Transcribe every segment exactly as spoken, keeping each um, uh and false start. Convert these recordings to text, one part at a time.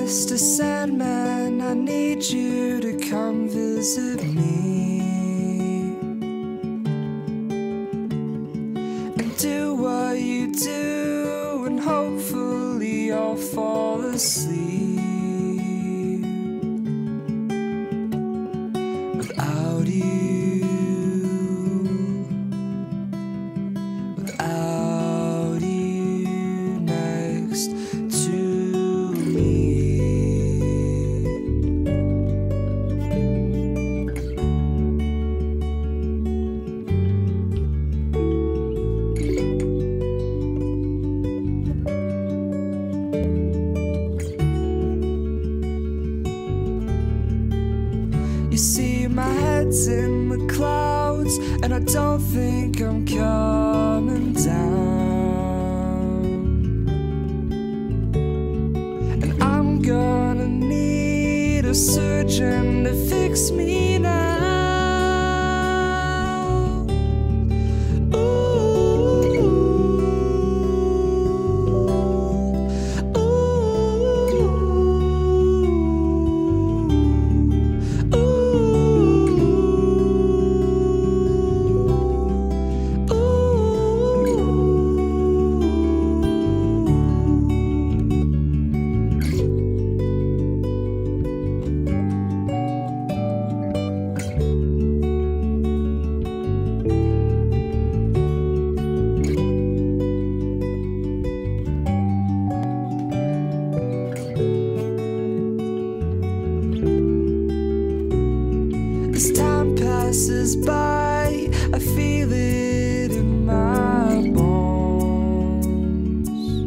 Mister Sandman, I need you to come visit me and do what you do, and hopefully I'll fall asleep without you, without you next to me. You see, my head's in the clouds, and I don't think I'm coming down. And I'm gonna need a surgeon to fix me now. As time passes by, I feel it in my bones.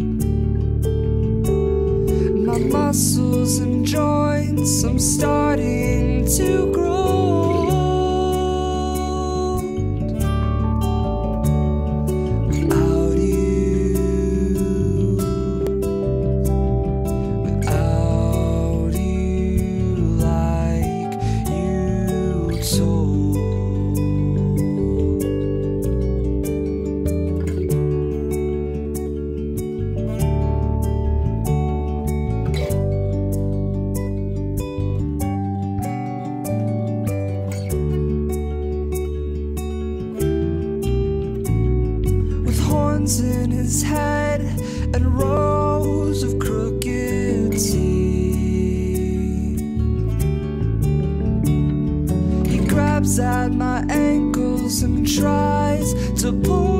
My muscles and joints, I'm starting to grow. Without you, without you, like you told. With horns in his head and rows of crooked teeth, he grabs at my ankles and tries to pull